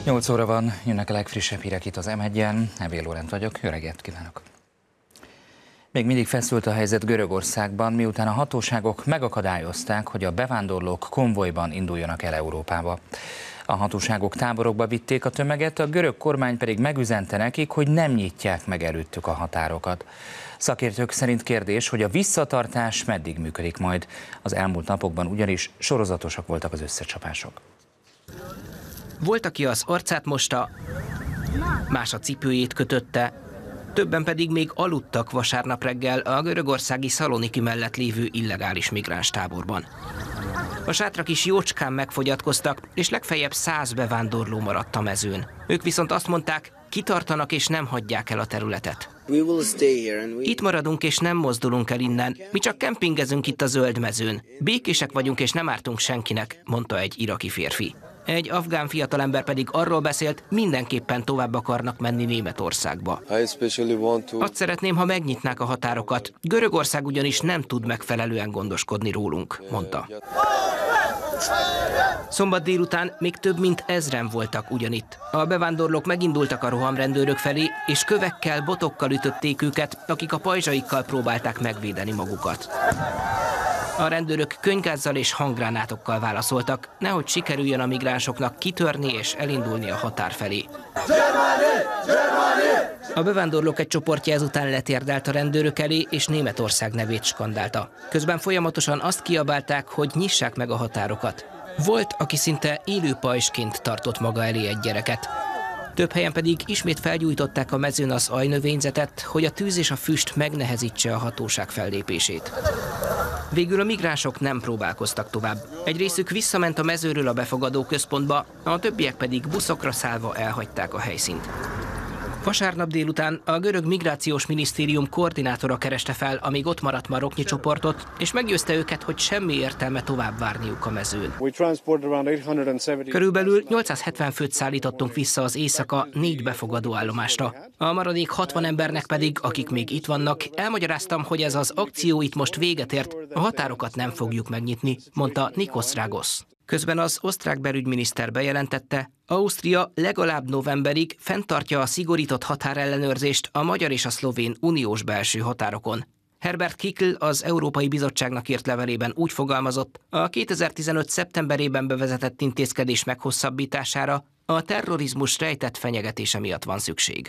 8 óra van, jönnek a legfrissebb hírek itt az M1-en. Evél Lórend vagyok, jó reggelt kívánok! Még mindig feszült a helyzet Görögországban, miután a hatóságok megakadályozták, hogy a bevándorlók konvojban induljanak el Európába. A hatóságok táborokba vitték a tömeget, a görög kormány pedig megüzente nekik, hogy nem nyitják meg előttük a határokat. Szakértők szerint kérdés, hogy a visszatartás meddig működik majd. Az elmúlt napokban ugyanis sorozatosak voltak az összecsapások. Volt, aki az arcát mosta, más a cipőjét kötötte, többen pedig még aludtak vasárnap reggel a görögországi Szaloniki mellett lévő illegális migránstáborban. A sátrak is jócskán megfogyatkoztak, és legfeljebb 100 bevándorló maradt a mezőn. Ők viszont azt mondták, kitartanak és nem hagyják el a területet. Itt maradunk és nem mozdulunk el innen, mi csak kempingezünk itt a zöld mezőn. Békések vagyunk és nem ártunk senkinek, mondta egy iraki férfi. Egy afgán fiatalember pedig arról beszélt, mindenképpen tovább akarnak menni Németországba. Azt szeretném, ha megnyitnák a határokat. Görögország ugyanis nem tud megfelelően gondoskodni rólunk, mondta. Szombat délután még több mint 1000-en voltak ugyanitt. A bevándorlók megindultak a rohamrendőrök felé, és kövekkel, botokkal ütötték őket, akik a pajzsaikkal próbálták megvédeni magukat. A rendőrök könyvgázzal és hanggránátokkal válaszoltak, nehogy sikerüljön a migránsoknak kitörni és elindulni a határ felé. A bevándorlók egy csoportja ezután letérdelt a rendőrök elé, és Németország nevét skandálta. Közben folyamatosan azt kiabálták, hogy nyissák meg a határokat. Volt, aki szinte élő pajzsként tartott maga elé egy gyereket. Több helyen pedig ismét felgyújtották a mezőn az ajnövényzetet, hogy a tűz és a füst megnehezítse a hatóság fellépését. Végül a migránsok nem próbálkoztak tovább. Egy részük visszament a mezőről a befogadó központba, a többiek pedig buszokra szállva elhagyták a helyszínt. Vasárnap délután a görög migrációs minisztérium koordinátora kereste fel a még ott maradt maroknyi csoportot, és meggyőzte őket, hogy semmi értelme tovább várniuk a mezőn. Körülbelül 870 főt szállítottunk vissza az éjszaka 4 befogadó állomásra. A maradék 60 embernek pedig, akik még itt vannak, elmagyaráztam, hogy ez az akció itt most véget ért, a határokat nem fogjuk megnyitni, mondta Nikos Rágosz. Közben az osztrák belügyminiszter bejelentette, Ausztria legalább novemberig fenntartja a szigorított határellenőrzést a magyar és a szlovén uniós belső határokon. Herbert Kickl az Európai Bizottságnak írt levelében úgy fogalmazott, a 2015. szeptemberében bevezetett intézkedés meghosszabbítására a terrorizmus rejtett fenyegetése miatt van szükség.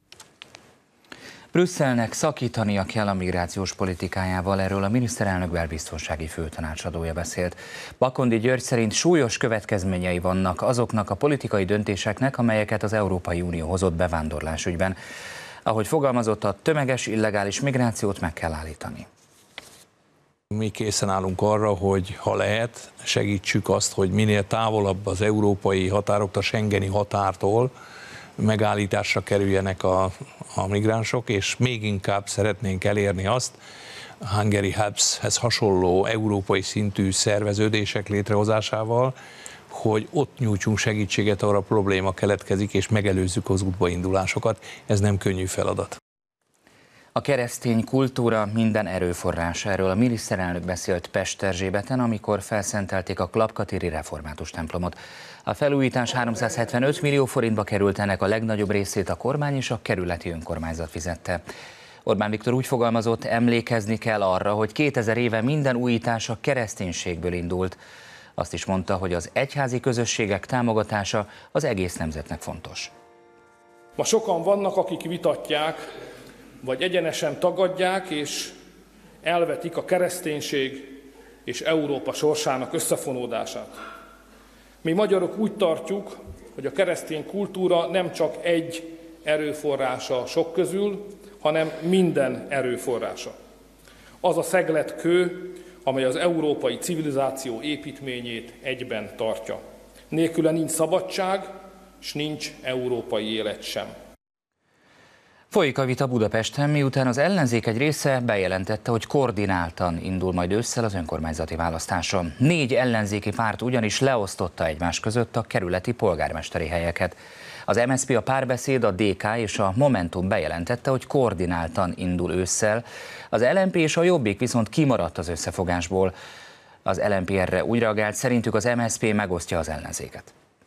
Brüsszelnek szakítania kell a migrációs politikájával, erről a miniszterelnök belbiztonsági főtanácsadója beszélt. Bakondi György szerint súlyos következményei vannak azoknak a politikai döntéseknek, amelyeket az Európai Unió hozott bevándorlásügyben. Ahogy fogalmazott, a tömeges illegális migrációt meg kell állítani. Mi készen állunk arra, hogy ha lehet, segítsük azt, hogy minél távolabb az európai határoktól, a schengeni határtól megállításra kerüljenek a migránsok, és még inkább szeretnénk elérni azt, a Hungary Helps-hez hasonló európai szintű szerveződések létrehozásával, hogy ott nyújtsunk segítséget, ahol a probléma keletkezik, és megelőzzük az útbaindulásokat. Ez nem könnyű feladat. A keresztény kultúra minden erőforrás, erről a miniszterelnök beszélt Pesterzsébeten, amikor felszentelték a Klapkatéri református templomot. A felújítás 375 millió forintba került, ennek a legnagyobb részét a kormány és a kerületi önkormányzat fizette. Orbán Viktor úgy fogalmazott, emlékezni kell arra, hogy 2000 éve minden újítás a kereszténységből indult. Azt is mondta, hogy az egyházi közösségek támogatása az egész nemzetnek fontos. Ma sokan vannak, akik vitatják, vagy egyenesen tagadják és elvetik a kereszténység és Európa sorsának összefonódását. Mi magyarok úgy tartjuk, hogy a keresztény kultúra nem csak egy erőforrása sok közül, hanem minden erőforrása. Az a szegletkő, amely az európai civilizáció építményét egyben tartja. Nélküle nincs szabadság, és nincs európai élet sem. Folyik a vita Budapesten, miután az ellenzék egy része bejelentette, hogy koordináltan indul majd ősszel az önkormányzati választáson. 4 ellenzéki párt ugyanis leosztotta egymás között a kerületi polgármesteri helyeket. Az MSZP, a Párbeszéd, a DK és a Momentum bejelentette, hogy koordináltan indul ősszel. Az LMP és a Jobbik viszont kimaradt az összefogásból. Az LMP erre úgy reagált, szerintük az MSZP megosztja az ellenzéket.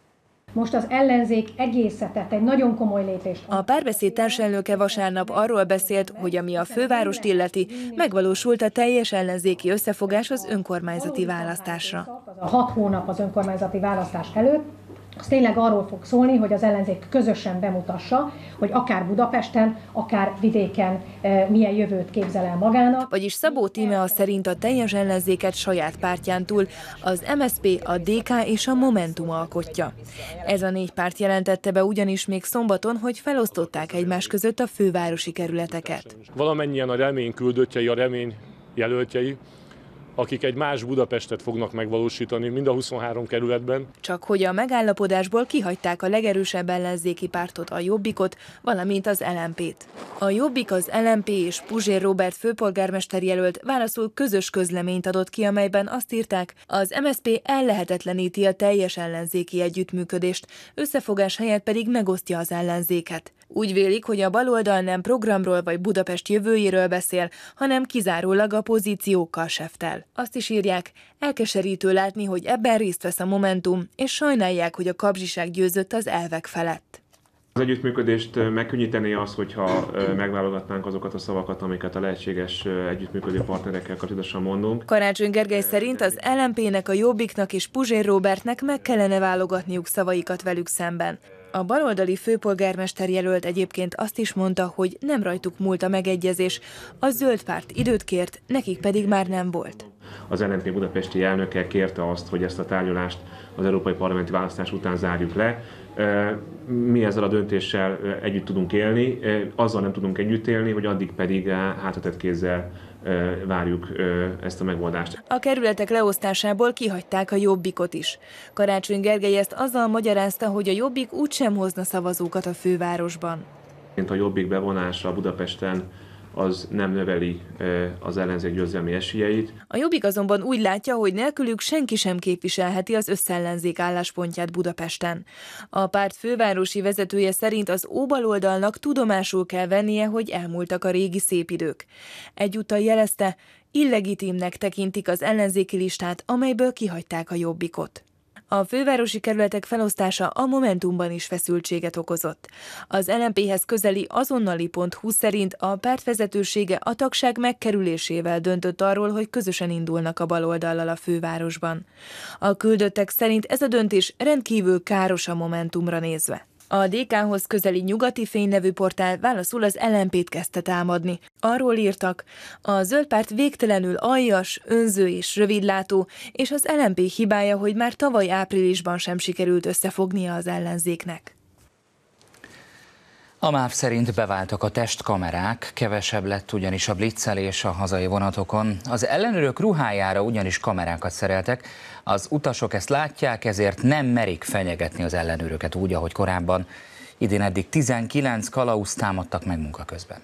Most az ellenzék egészet tett egy nagyon komoly lépést. A Párbeszéd társelnöke vasárnap arról beszélt, hogy ami a fővárost illeti, megvalósult a teljes ellenzéki összefogás az önkormányzati választásra. A 6 hónap az önkormányzati választás előtt, az tényleg arról fog szólni, hogy az ellenzék közösen bemutassa, hogy akár Budapesten, akár vidéken milyen jövőt képzel el magának. Vagyis Szabó Tímea szerint a teljes ellenzéket saját pártján túl az MSZP, a DK és a Momentum alkotja. Ez a 4 párt jelentette be ugyanis még szombaton, hogy felosztották egymás között a fővárosi kerületeket. Valamennyien a remény küldöttjei, a remény jelöltjei, akik egy más Budapestet fognak megvalósítani, mind a 23 kerületben. Csak hogy a megállapodásból kihagyták a legerősebb ellenzéki pártot, a Jobbikot, valamint az LMP-t. A Jobbik, az LMP és Puzsér Róbert főpolgármester jelölt válaszul közös közleményt adott ki, amelyben azt írták, az MSZP ellehetetleníti a teljes ellenzéki együttműködést, összefogás helyett pedig megosztja az ellenzéket. Úgy vélik, hogy a baloldal nem programról vagy Budapest jövőjéről beszél, hanem kizárólag a pozíciókkal seftel. Azt is írják, elkeserítő látni, hogy ebben részt vesz a Momentum, és sajnálják, hogy a kapzsiság győzött az elvek felett. Az együttműködést megkönnyítené az, hogyha megválogatnánk azokat a szavakat, amiket a lehetséges együttműködő partnerekkel kapcsolatosan mondunk. Karácsony Gergely szerint az LMP-nek, a Jobbiknak és Puzsér Róbertnek meg kellene válogatniuk szavaikat velük szemben. A baloldali főpolgármester jelölt egyébként azt is mondta, hogy nem rajtuk múlt a megegyezés, a Zöld Párt időt kért, nekik pedig már nem volt. Az LMP budapesti elnöke kérte azt, hogy ezt a tárgyalást az európai parlamenti választás után zárjuk le. Mi ezzel a döntéssel együtt tudunk élni, azzal nem tudunk együtt élni, hogy addig pedig hátatett kézzel várjuk ezt a megoldást. A kerületek leosztásából kihagyták a Jobbikot is. Karácsony Gergely ezt azzal magyarázta, hogy a Jobbik úgysem hozna szavazókat a fővárosban. A Jobbik bevonása Budapesten az nem növeli az ellenzék győzelmi esélyeit. A Jobbik azonban úgy látja, hogy nélkülük senki sem képviselheti az összellenzék álláspontját Budapesten. A párt fővárosi vezetője szerint az óbaloldalnak tudomásul kell vennie, hogy elmúltak a régi szép idők. Egyúttal jelezte, illegitimnek tekintik az ellenzéki listát, amelyből kihagyták a Jobbikot. A fővárosi kerületek felosztása a Momentumban is feszültséget okozott. Az LMP-hez közeli azonnali.hu szerint a párt vezetősége a tagság megkerülésével döntött arról, hogy közösen indulnak a baloldallal a fővárosban. A küldöttek szerint ez a döntés rendkívül káros a Momentumra nézve. A DK-hoz közeli Nyugati Fény nevű portál válaszul az LMP-t kezdte támadni. Arról írtak, a Zöld Párt végtelenül aljas, önző és rövidlátó, és az LMP hibája, hogy már tavaly áprilisban sem sikerült összefognia az ellenzéknek. A MÁV szerint beváltak a testkamerák, kevesebb lett ugyanis a blitzelés a hazai vonatokon. Az ellenőrök ruhájára ugyanis kamerákat szereltek, az utasok ezt látják, ezért nem merik fenyegetni az ellenőröket úgy, ahogy korábban. Idén eddig 19 kalauzt támadtak meg munka közben.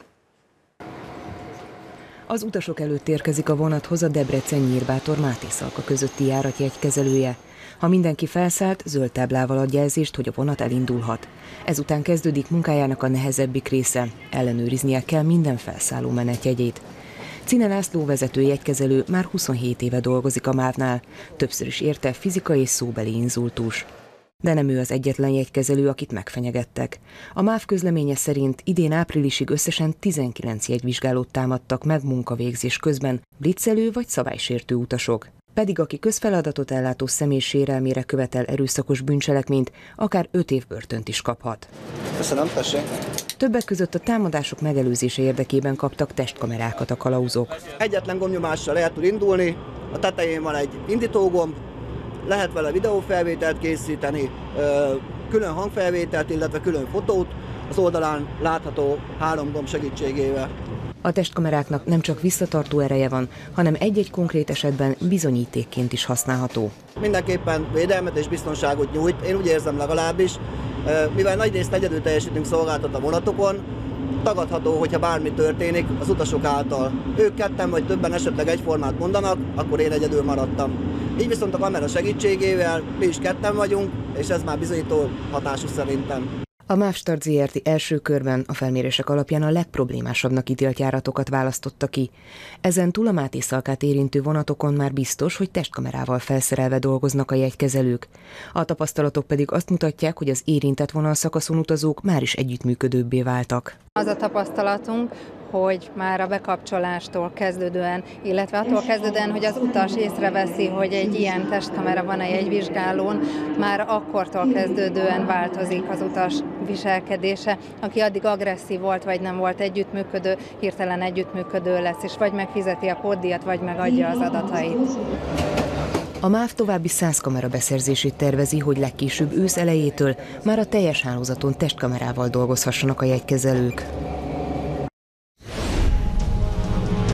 Az utasok előtt érkezik a vonathoz a Debrecen-Nyírbátor-Mátészalka közötti járatjegykezelője. Ha mindenki felszállt, zöld táblával ad jelzést, hogy a vonat elindulhat. Ezután kezdődik munkájának a nehezebbik része. Ellenőriznie kell minden felszálló menetjegyét. Czine László vezető jegykezelő már 27 éve dolgozik a MÁV-nál. Többször is érte fizikai és szóbeli inzultus. De nem ő az egyetlen jegykezelő, akit megfenyegettek. A MÁV közleménye szerint idén áprilisig összesen 19 jegyvizsgálót támadtak meg munkavégzés közben, blitzelő vagy szabálysértő utasok. Pedig aki közfeladatot ellátó személy sérelmére követel erőszakos bűncselekményt, akár 5 év börtönt is kaphat. Köszönöm, tessék. Többek között a támadások megelőzése érdekében kaptak testkamerákat a kalauzok. Egyetlen gombnyomással lehet tud indulni, a tetején van egy indítógomb, lehet vele videófelvételt készíteni, külön hangfelvételt, illetve külön fotót, az oldalán látható 3 gomb segítségével. A testkameráknak nem csak visszatartó ereje van, hanem egy-egy konkrét esetben bizonyítékként is használható. Mindenképpen védelmet és biztonságot nyújt, én úgy érzem legalábbis, mivel nagyrészt egyedül teljesítünk szolgáltat a vonatokon, tagadható, hogyha bármi történik az utasok által. Ők ketten vagy többen esetleg egyformát mondanak, akkor én egyedül maradtam. Így viszont a kamera segítségével mi is ketten vagyunk, és ez már bizonyító hatású szerintem. A MÁV Start Zrt. első körben a felmérések alapján a legproblémásabbnak ítélt járatokat választotta ki. Ezen túl a Mátészalkát érintő vonatokon már biztos, hogy testkamerával felszerelve dolgoznak a jegykezelők. A tapasztalatok pedig azt mutatják, hogy az érintett vonalszakaszon utazók már is együttműködőbbé váltak. Az a tapasztalatunk, hogy már a bekapcsolástól kezdődően, illetve attól kezdődően, hogy az utas észreveszi, hogy egy ilyen testkamera van a jegyvizsgálón, már akkortól kezdődően változik az utas viselkedése. Aki addig agresszív volt, vagy nem volt együttműködő, hirtelen együttműködő lesz, és vagy megfizeti a pótdíjat, vagy megadja az adatait. A MÁV további 100 kamera beszerzését tervezi, hogy legkésőbb ősz elejétől már a teljes hálózaton testkamerával dolgozhassanak a jegykezelők.